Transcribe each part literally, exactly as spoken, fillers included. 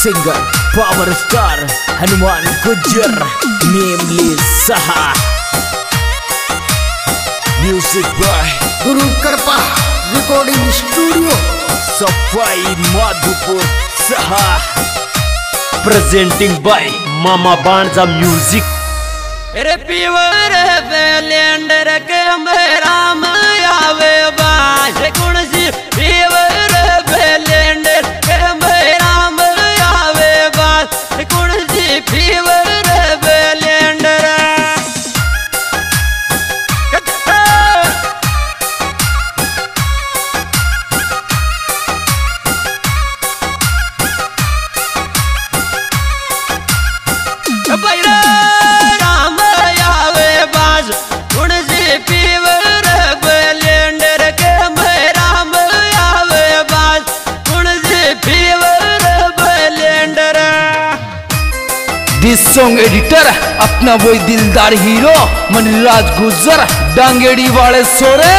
Singer Power Star Hanuman Gujar Namely Saha Music by Guru Karpa Recording Studio Safai Madhupur Saha Presenting by Mama Banza Music रे पीवर बेलेंडर के राम आवे बाज गुण सी पीवर बेलेंडर के राम आवे बाज गुण सी पीवर बेलेंडर बैरा दिस सॉन्ग एडिटर अपना वही दिलदार हीरो मनराज गुजर डांगेड़ी वाले सोरे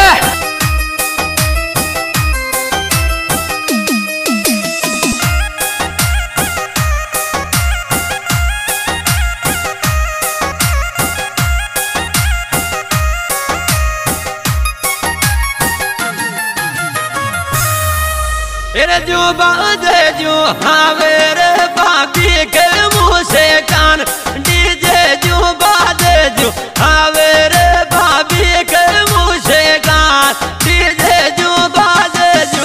जो बात जो हावे रे बाकी के मुँह से कान डीजे जो बात जो हावे रे भाभी के मुँह से कान डीजे जो बात जो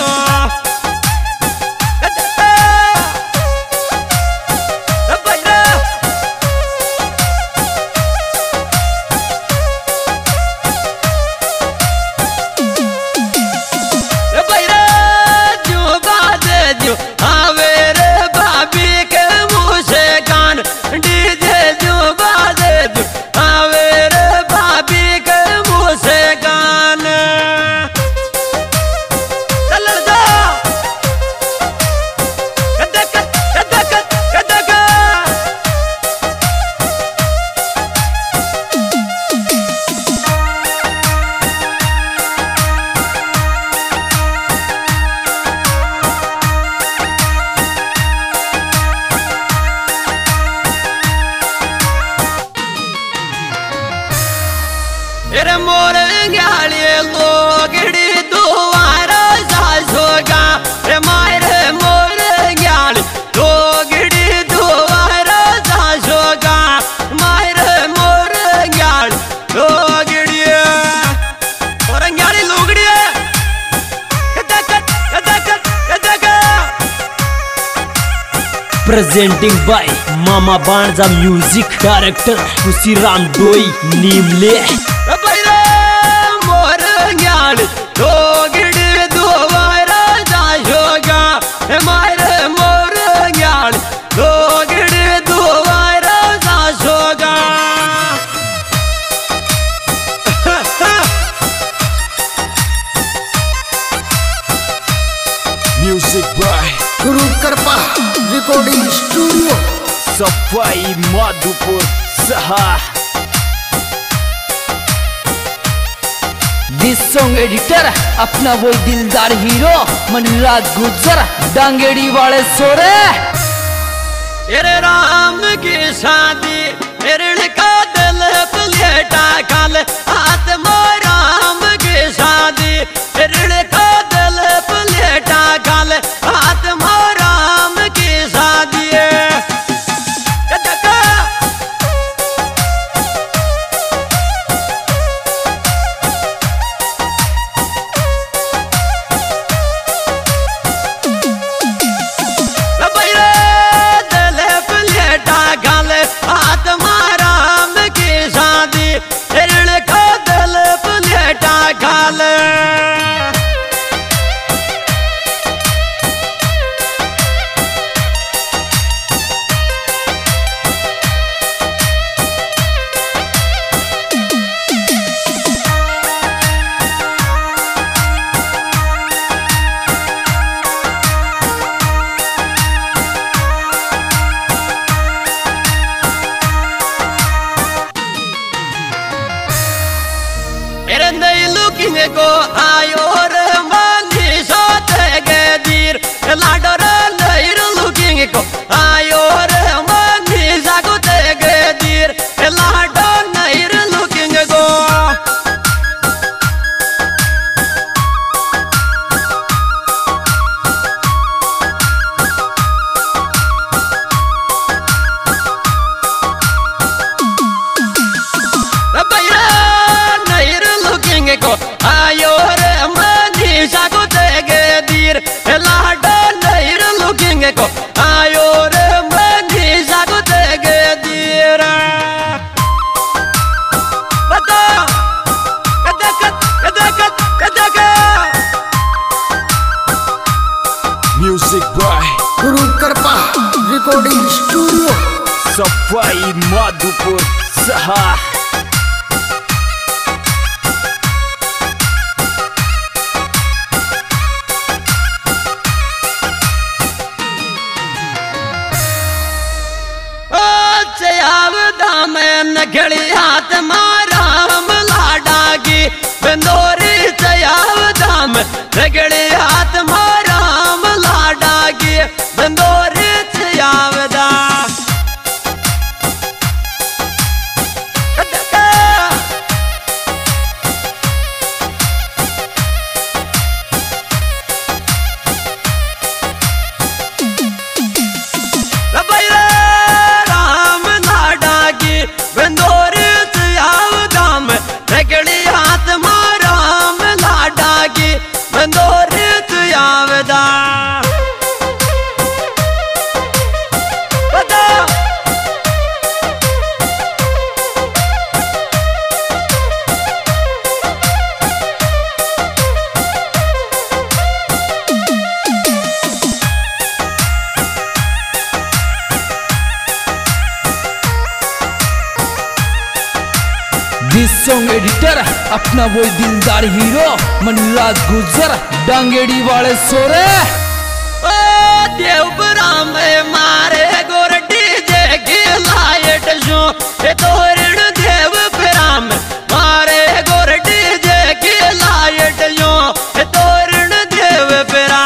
रे मोर ग्याली लोगड़ी दुआरा सासोगा रे मारे मोर ग्याली लोगड़ी दुआरा सासोगा मारे मोर ग्याली लोगड़ी और galley लोगड़ी Presenting by Mama Banza Music Director Kusi Ram Doi Nimle मोर ज्ञान लोगड़ी दोबारा जाओगा हमारे मोर ज्ञान लोगड़ी दोबारा जाओगा Music by Guru Karpa Recording Studio Safai Madhupur Saha this song editor अपना वही दिलदार हीरो मनराज गुजर डांगेड़ी वाले सोरे तेरे राम की शादी तेरे का दिल प्लेटा काल आत्मा राम की शादी तेरे का दिल प्लेटा काल आत्मा राम की शादी को आयो रे मानी साथ गदीर लाडो रे लुकिंग को सफाई माधोपुर सहा नगड़ी हाथ मारा हम लाडागी बंदोरी चयाव दाम नगड़ी हाथ मारा हम लाडागी बंदोरी चयाव दाम सॉन्ग एडिटर अपना वो दिलदार हीरो मनराज गुजर डांगेड़ी वाले सोरे ओ देवपुरा में मारे गोर डीजे की लाइट जो ए तोरण देवपुरा में मारे गोर डीजे की लाइट जो ए तोरण देवपुरा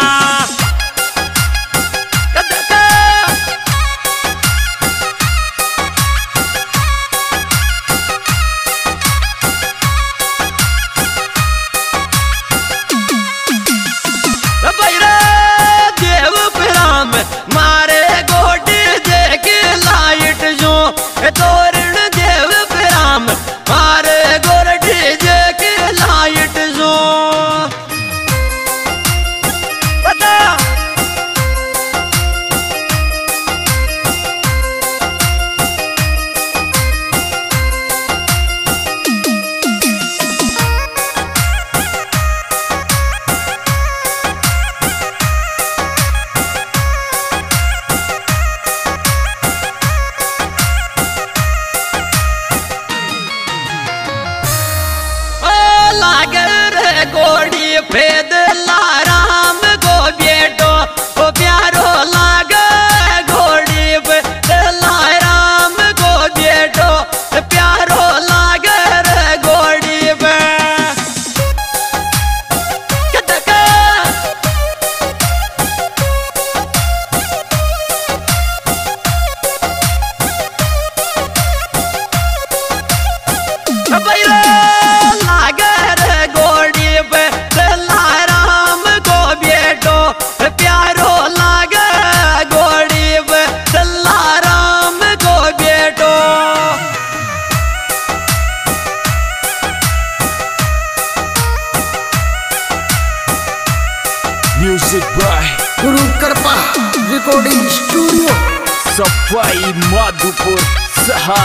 गोड़ी फेद लाराम गो बेटो ओ प्यारो लागे घोड़ी फेद लाराम गो बेटो प्यारो लागे रे घोड़ी पे लागे रे गोड़ी पे लाराम गो बेटो प्यारो लागे गोड़ी पे लाराम गो बेटो म्यूजिक बाय गुरु कृपा रिकॉर्डिंग स्टूडियो सफाई माधोपुर सहा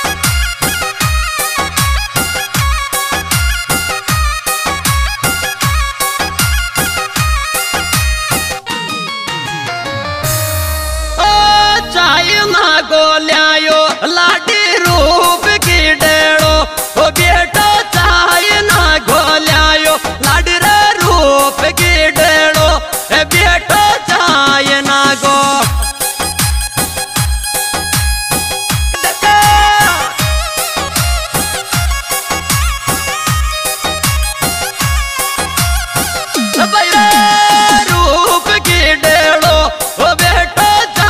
चाइना गोलियायो लाडी रूप की डेड़ो ओ बेटो चाइना गोलियायो लाडी रे रूप की डेड़ो ए बेटो चाइना गो रूप की डेड़ो ओ बेटो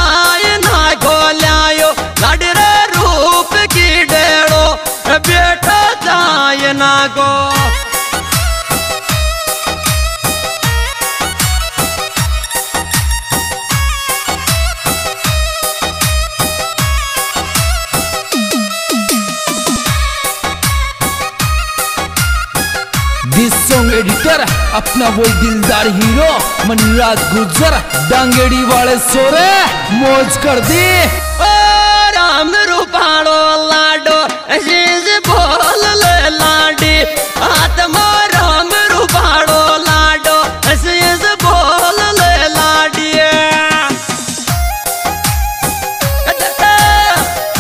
रूप की डेड़ो बेटा जाए ना गो दिस सॉन्ग एडिटर अपना वो दिलदार हीरो मनराज गुजर डांगेड़ी वाले सोरे मौज कर दी ओ राम रूपालो लाडो अजीज बोल ले लाडी आत्मा राम रूपालो लाडो अजीज बोल ले लाडी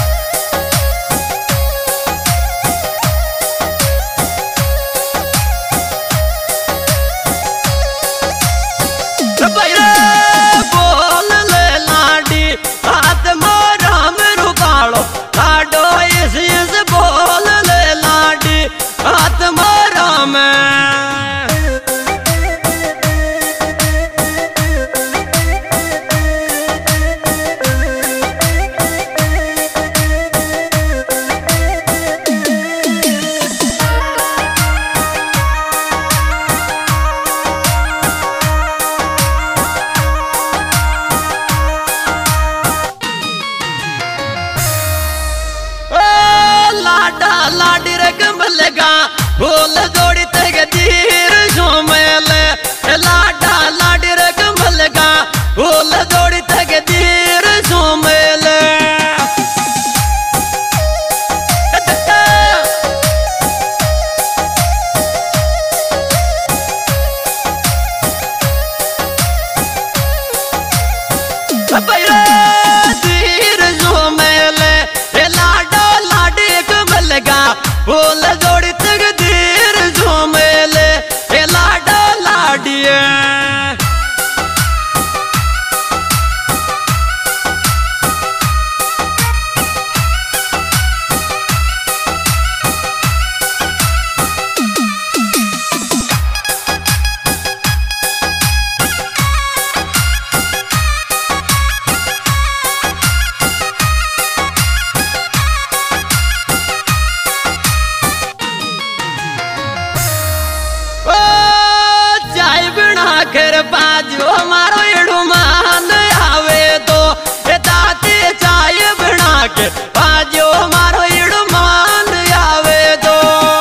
कर बाजो मारो इड़ू मान आवे तो दाते चाय बना के बाजो मारो इड़ू मान आवे तो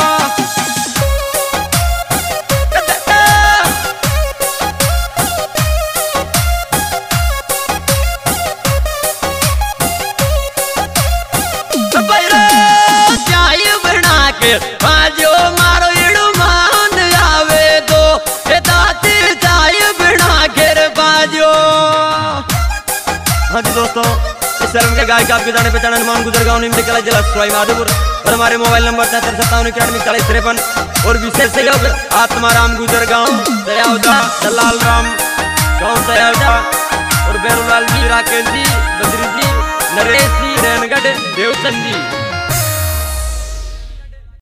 चाय बना के बाजो मारो इड़ू मान आवे तो दाते चाय बना के बाजो। हाँ जी दोस्तों, इस शर्म के गायक आपके जाने पहचाने हनुमान गुजर गाँव निम्न कला जिला सवाई माधोपुर और हमारे मोबाइल नंबर तिहत्तर सत्तावन इक्यानवे चालीस तिरपन और विशेष सहयोग आत्माराम गुजर गाँव दयावदा दलाल राम गाँव दयावदा और बैरूलाल जी राकेश जी बद्री जी नरेश जी रैनगढ़ देवचंद जी।